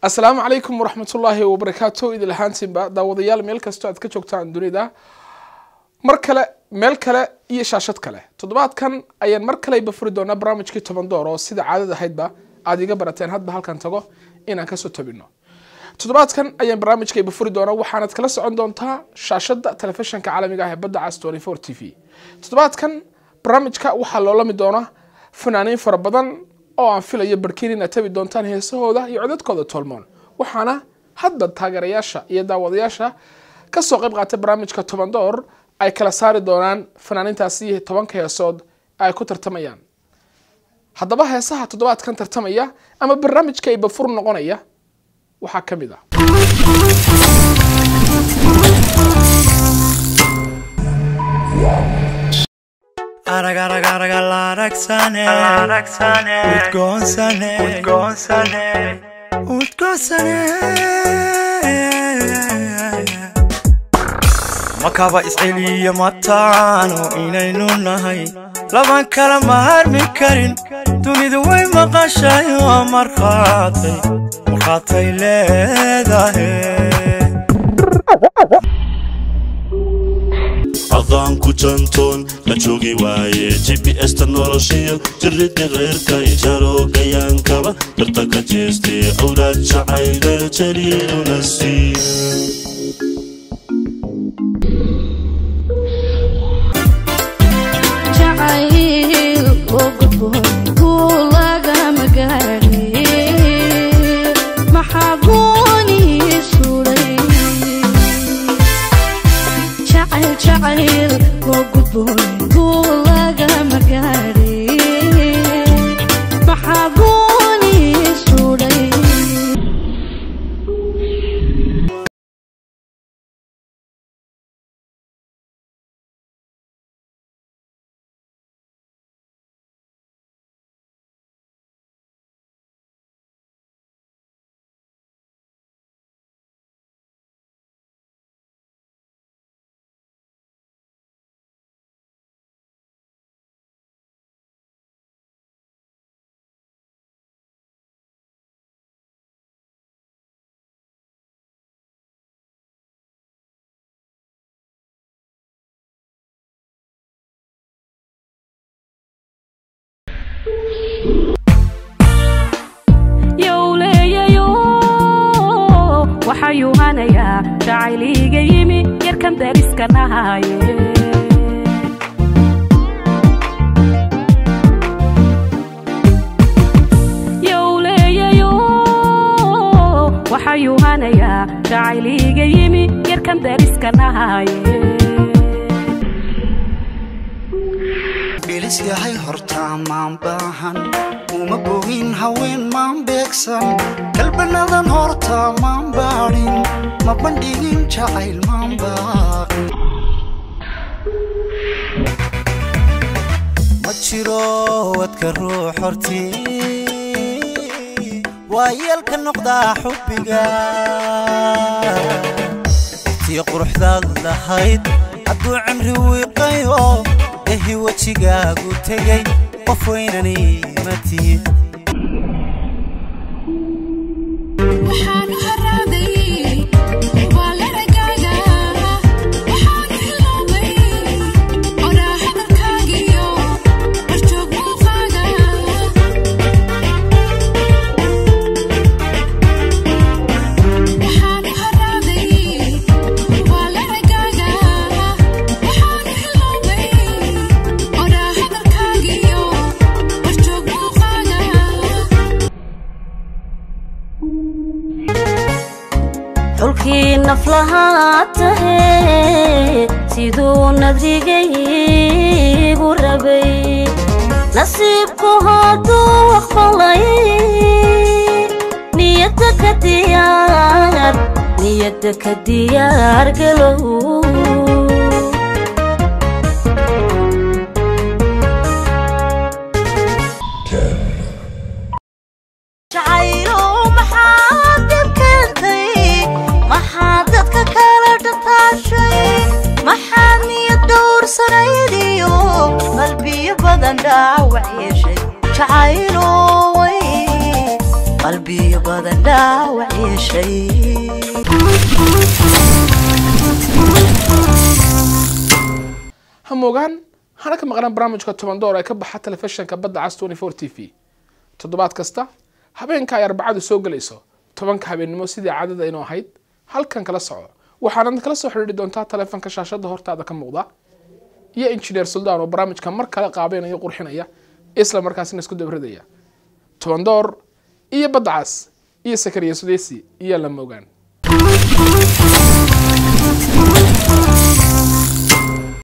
السلام عليكم ورحمة الله وبركاته. إذا لهانتين داوديال ميل كاستو أد كجوجتان دونيدا مركله ميل كله iyo shaashad kale toddobaadkan ayaan mar kale bafuri doona barnaamijkii 10 door oo sida caadada ahaydba aad iga barateen hadba halkan tago inaan ka soo tabino toddobaadkan ayaan barnaamijkii bafuri doona waxaanad kala socon doontaa shaashada telefishinka caalamiga ah ee badda cas 24 TV toddobaadkan barnaamijka waxa loo lami doona fanaaniin fara badan oo aan filayo barkiin inaad tabi doontaan heesahooda iyo codadkooda tolmoon waxaana hadda taageerayaasha iyo daawadayaasha ka soo qayb qaatay barnaamijka 10 door ay kala saari doonaan fanaaniintaasi 10 heesood ay ku tartamayaan haddaba heesaha toddobaadkan tartamaya ama barnaamijka ay bafur noqonaya waxa kamid ah makaba isceliya mataano inaynu nahay laban kala maarmi karin dunidu way maqashay oo marqaatay leedahay adaan ku jantoon la joogi waaye GPS ta noloshiyo jirida reerka ijaro gayaankaba darta ka jeestay awlaad jacayl jaliilu nasiib waxayuhanaya jacayliga yimi yarkan dariska nahaye yowleeyayo waxayuhanaya jacayliga yimi yarkan dariska nahaye bilis yahay horta maan baahan uma bogin haween maan beegsan kalbanadan horta maan baadhin ma bandhigin jacayl maan baaqin ma jiro wadka ruux hortii waa yeelka noqdaa xubbiga tii quruxdaad lahayd hadduu cimri wiiqayo ehi wajigaagu tegay qof weynani ma tihi xulkii naflahaatahe siduu nadrigaygu rabay nasiibku hadduu aqbalay niyadda ka diyaar galow قلبي qalbiyo badan dhaawac yeeshay hamogaan hana ka maqnaan barnaamijka 10 door ay ka baxa telefishinka badda cas 24 TV toddobaad kasta habeenka ay arbacadu soo galayso 10ka habeenimo sidii caadada inoo ahayd halkan kala soco waxaana kala soo xiriiri doontaa telefoonka shaashada hortaada ka muuqda iyo engineer Suldaan oo barnaamijka mar kale qaabeynaya qurxinaya isla markaasina isku dabradaya 10 door iyo badda cas iyo Sakariya Sudeesi iyo la moogaan